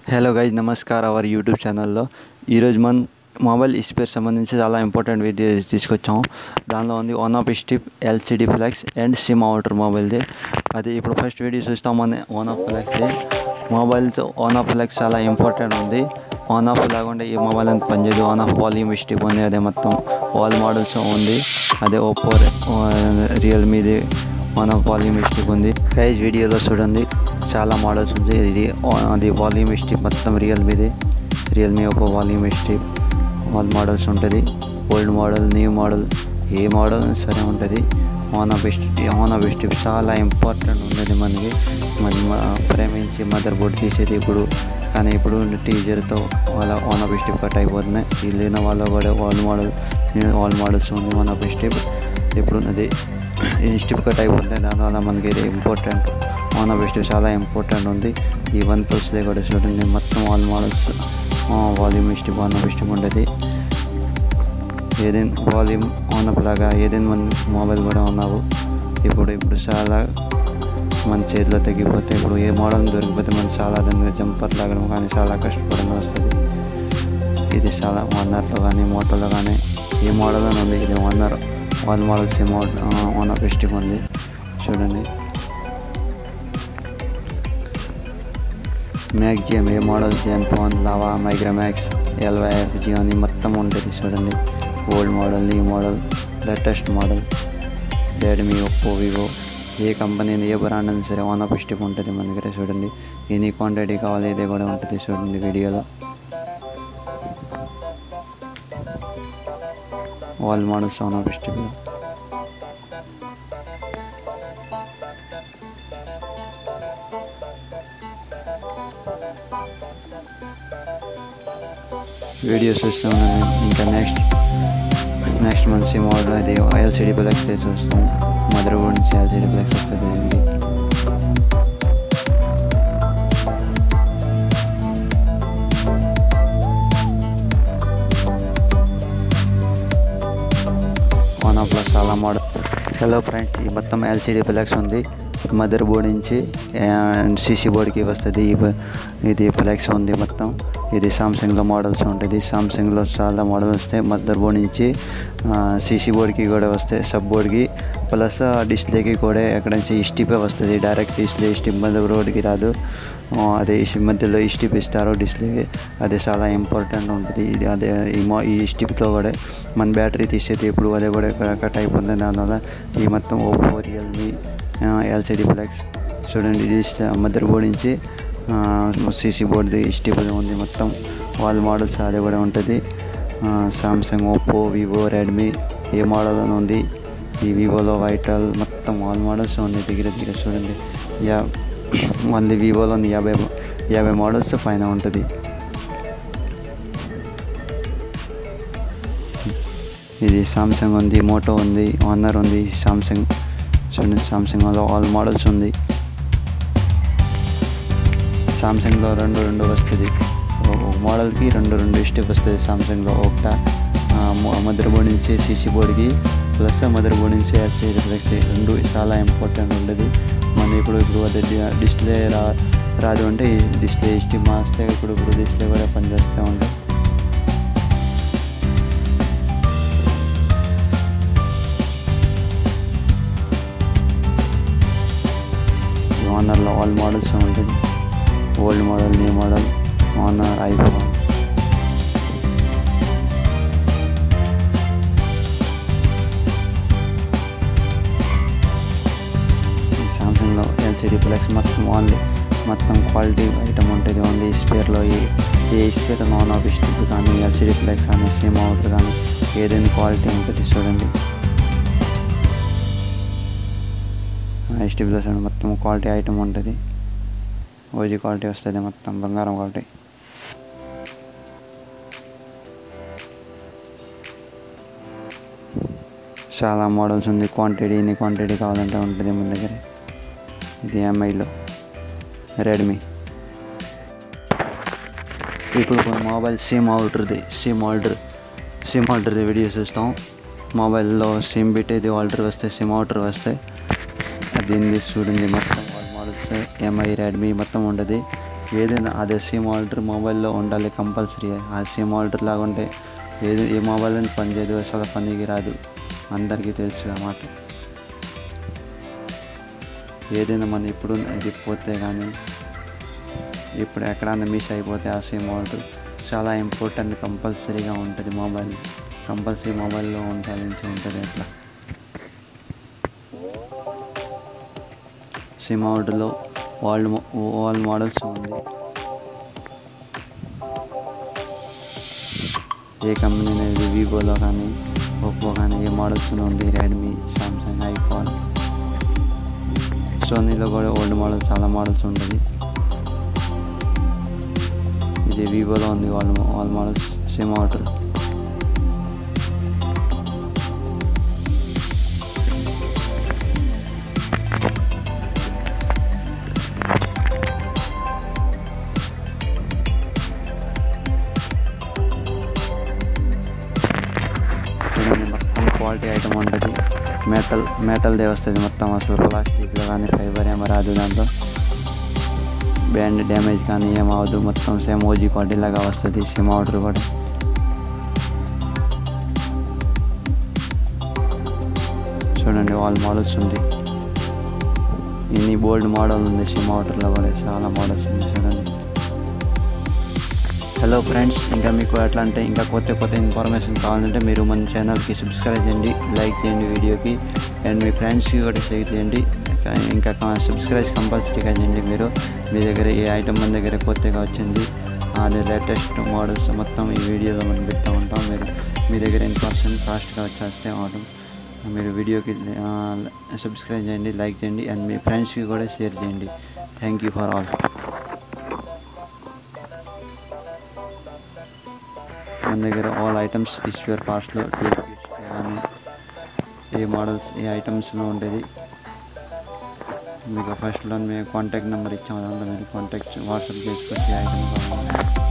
Hello guys నమస్కారం our YouTube ఛానల్లో ఈరోజు మన మొబైల్ స్పేర్ సంబంధించి చాలా ఇంపార్టెంట్ వీడియో తీసుకొచ్చాము. దానిలో ఉంది on off strip, LCD flex and SIM outer మొబైల్ది. అది ఇప్పుడు ఫస్ట్ వీడియో చూస్తాం. మన ఆన్ ఆఫ్ ఫ్లెక్స్ది మొబైల్తో ఆన్ ఆఫ్ ఫ్లెక్స్ చాలా ఇంపార్టెంట్ ఉంది. ఆన్ ఆఫ్ లేకుండా ఈ మొబైల్ అంత పనిచేయదు. ఆన్ ఆఫ్ వాల్యూమ్ స్టిప్ ఉంది, అదే మొత్తం ఆల్ మోడల్స్ ఉంది. అదే ఓప్పో, రియల్మీది ఆన్ ఆఫ్ వాల్యూమ్ స్టిప్ ఉంది. గైజ్ వీడియోలో చూడండి, చాలా మోడల్స్ ఉంది. అది వాల్యూమ్ స్టిప్ మొత్తం Realme Oppo volume strip all models ఉంటుంది. ఓల్డ్ మోడల్, న్యూ మోడల్, ఏ మోడల్ సరే ఉంటుంది. ఆన్ ఆఫ్ స్టిప్ చాలా ఇంపార్టెంట్ ఉన్నది మనకి. ప్రేమించి మదర్ బోర్డ్ తీసేది కానీ ఇప్పుడు టీజర్తో వాళ్ళ ఆన్ ఆఫ్ స్టిప్ కట్ అయిపోతున్నాయి. లేని వాళ్ళు కూడా ఆల్ మోడల్స్ ఉంది. ఆన్ ఆఫ్ స్టిప్ ఇప్పుడు అది స్టిప్ కట్ అయిపోతుంది. దానివల్ల మనకి ఇది ఇంపార్టెంట్. ఆన్ ఆఫ్ స్టిప్ చాలా ఇంపార్టెంట్ ఉంది. ఈ OnePlusలో కూడా చూడండి, మొత్తం all models volume strip, on off strip ఉంటుంది. ఏదైనా వాల్యూమ్ ఆన్ ఆఫ్ లాగా ఏదైనా మన మొబైల్ కూడా ఉన్నావు. ఇప్పుడు చాలా మన చేతిలో తగ్గిపోతే, ఇప్పుడు ఏ మోడల్ దొరికిపోతే మనం చాలా దాని జంపర్ లాగడం కానీ చాలా కష్టపడడం వస్తుంది. ఇది చాలా వన్నర్లో కానీ మోటోలో కానీ ఏ మోడల్ అని ఉంది. ఇది వన్నర్ all models on off strip ఉంది. చూడండి, మ్యాక్జియం ఏ model, Zenfone, Lava, Micromax, LYF, Gionee మొత్తం ఉంటుంది. చూడండి, old model, new model, latest model, Redmi, Oppo, Vivo, ఏ కంపెనీ ఏ బ్రాండ్ అయినా సరే ఆన్ ఆఫ్ స్టిప్ ఉంటుంది మన దగ్గర. చూడండి, ఎన్ని క్వాంటిటీ కావాలి ఇదే కూడా ఉంటుంది. చూడండి వీడియోలో all models on off strip. Videos చూస్తాం. ఇంకా నెక్స్ట్ మంత్ సిమ్ ఆర్డర్ అది LCD ఫ్లెక్స్ చూస్తాం. మదర్ బోర్డ్ నుంచి LCD ఫ్లెక్స్ వస్తుంది. ఆన్ ఆఫ్లో చాలా మోడల్. హలో ఫ్రెండ్స్, ఈ మొత్తం LCD ఫ్లెక్స్ ఉంది. మదర్ బోర్డ్ నుంచి CC బోర్డ్కి వస్తుంది. ఇది ఫ్లెక్స్ ఉంది మొత్తం. ఇది సామ్సంగ్లో మోడల్స్ ఉంటుంది. సామ్సంగ్లో చాలా మోడల్స్ వస్తాయి. మదర్ బోర్డ్ నుంచి CC బోర్డ్కి కూడా వస్తాయి, సబ్ బోర్డ్కి ప్లస్ డిస్ప్లేకి కూడా ఎక్కడ నుంచి స్టిపే వస్తుంది. డైరెక్ట్ డిస్ప్లే స్టిప్ మదర్ బోర్డ్కి రాదు. అదే మధ్యలో స్టిప్ ఇస్తారు డిస్ప్లేకి. అది చాలా ఇంపార్టెంట్ ఉంటుంది. ఇది అదే ఈ స్టిప్తో కూడా మన బ్యాటరీ తీసేది ఇప్పుడు అదే కూడా కట్ అయిపోతుంది. దానివల్ల ఈ మొత్తం ఓప్పో, రియల్మీ LCD ఫ్లెక్స్ చూడండి. ఇది మదర్ బోర్డ్ నుంచి CC బోర్డ్ది స్టిప్ ఉంది. మొత్తం ఆల్ మోడల్స్ అదే కూడా ఉంటుంది. సామ్సంగ్, ఓప్పో, వివో, రెడ్మీ ఏ మోడల్ అని ఉంది. ఈ వివోలో వైటల్ మొత్తం ఆల్ మోడల్స్ ఉంది దగ్గర చూడండి. మళ్ళీ వివోలో 50 మోడల్స్ పైన ఉంటుంది. ఇది సామ్సంగ్ ఉంది, మోటో ఉంది, ఆనర్ ఉంది. సామ్సంగ్ చూడండి, సామ్సంగ్లో ఆల్ మోడల్స్ ఉంది. సామ్సంగ్లో రెండు వస్తుంది. ఒక మోడల్కి రెండు స్టెప్ వస్తుంది. సామ్సంగ్లో ఒకట మదర్ బోర్డ్ నుంచి CC బోర్డ్కి ప్లస్ మదర్ బోర్డ్ నుంచి LCD ఫ్లెక్స్ రెండు చాలా ఇంపార్టెంట్ ఉంటుంది. మనం ఇప్పుడు అదే డిస్ప్లే రాదు అంటే ఈ డిస్ప్లే స్టిప్ మాస్తే ఇప్పుడు డిస్ప్లే కూడా పనిచేస్తూ ఉంటాం. ఆనర్లో ఆల్ మోడల్స్ ఉంటుంది. Old model, new model, Honor, iPhone. సామ్సంగ్లో LCD ఫ్లెక్స్ మొత్తం క్వాలిటీ ఐటమ్ ఉంటుంది. ఓన్లీ స్పేర్లో ఏ స్పేర్ ఆన్ ఆఫ్ స్టిప్ కానీ LCD ఫ్లెక్స్ కానీ సిమ్ అవుటర్ కానీ ఏదైనా క్వాలిటీ ఉంటుంది. చూడండి, స్టిప్లో మొత్తం క్వాలిటీ ఐటమ్ ఉంటుంది. ఓజీ క్వాలిటీ వస్తుంది, మొత్తం బంగారం క్వాలిటీ. చాలా మోడల్స్ ఉంది. ఎన్ని క్వాంటిటీ కావాలంటే ఉంటుంది మన దగ్గర. ఇది MIలో రెడ్మీ. ఇప్పుడు మొబైల్ సిమ్ ఆల్టర్ది వీడియో చూస్తాం. మొబైల్లో సిమ్ పెట్టేది ఆల్టర్ వస్తాయి, సిమ్ అవుటర్ వస్తాయి. అది చూడండి, మొత్తం ఆల్ మోడల్స్ MI, రెడ్మీ మొత్తం ఉంటుంది. ఏదైనా అదే సిమ్ ఆల్టర్ మొబైల్లో ఉండాలి కంపల్సరీ. ఆ సిమ్ ఆల్టర్ లాగా ఉంటే ఏ మొబైల్ అని పనిచేయదు, అసలు పనికి రాదు, అందరికీ తెలుసు అన్నమాట. ఏదైనా మనం ఇప్పుడు ఇది పోతే కానీ ఇప్పుడు ఎక్కడైనా మిస్ అయిపోతే ఆ సిమ్ ఆల్టర్ చాలా ఇంపార్టెంట్, కంపల్సరీగా ఉంటుంది. కంపల్సరీ మొబైల్లో ఉంటుంది. అట్లా సిమ్ ఆల్టర్లో ఆల్ మోడల్స్ ఉంది. ఏ కంపెనీ అనేది వివోలో కానీ ఒప్పో కానీ ఏ మోడల్స్ ఉంది, రెడ్మీ, సామ్సంగ్, ఐఫోన్, సోనీలో కూడా ఓల్డ్ మోడల్స్ చాలా మోడల్స్ ఉంటుంది. ఇది వివోలో ఉంది ఆల్ మోడల్స్ సిమ్ ఆల్టర్. మొత్తం క్వాలిటీ ఐటమ్ ఉంటుంది. మెటల్దే వస్తుంది మొత్తం, అసలు ప్లాస్టిక్లో కానీ ఫైబర్ ఏమో రాదు. దాంట్లో బ్యాండ్ డ్యామేజ్ కానీ ఏమవదు, మొత్తం సేమ్ ఓజీ క్వాలిటీ లాగా వస్తుంది సిమ్ ఆల్టర్ కూడా. చూడండి ఆల్ మోడల్స్ ఉంది. ఇన్ని బోల్డ్ మోడల్ ఉంది సిమ్ ఆల్టర్లో కూడా, చాలా మోడల్స్ ఉంది చూడండి. హలో ఫ్రెండ్స్, ఇంకా మీకు ఎట్లా అంటే ఇంకా కొత్త ఇన్ఫర్మేషన్ కావాలంటే మీరు మన ఛానల్కి సబ్స్క్రైబ్ చేయండి, లైక్ చేయండి వీడియోకి, అండ్ మీ ఫ్రెండ్స్కి కూడా షేర్ చేయండి. ఇంకా సబ్స్క్రైబ్ కంపల్సరీగా చేయండి. మీ దగ్గర ఏ ఐటమ్ మన దగ్గర కొత్తగా వచ్చింది, అది లేటెస్ట్ మోడల్స్ మొత్తం ఈ వీడియోలో మనం పెడతా ఉంటాం. మీ దగ్గర ఇన్ఫర్మేషన్ ఫాస్ట్గా వచ్చేస్తే అవడం. మీరు వీడియోకి సబ్స్క్రైబ్ చేయండి, లైక్ చేయండి, అండ్ మీ ఫ్రెండ్స్కి కూడా షేర్ చేయండి. Thank you for all. మన దగ్గర ఆల్ ఐటమ్స్ స్పేర్ పార్ట్స్లో కానీ ఏ మోడల్స్ ఏ ఐటమ్స్లో ఉండేది. మీకు ఫస్ట్లో మేము కాంటాక్ట్ నెంబర్ ఇచ్చాము, దాంట్లో మీరు కాంటాక్ట్ వాట్సాప్ చేసుకోవచ్చు. ఐటమ్ కావాలి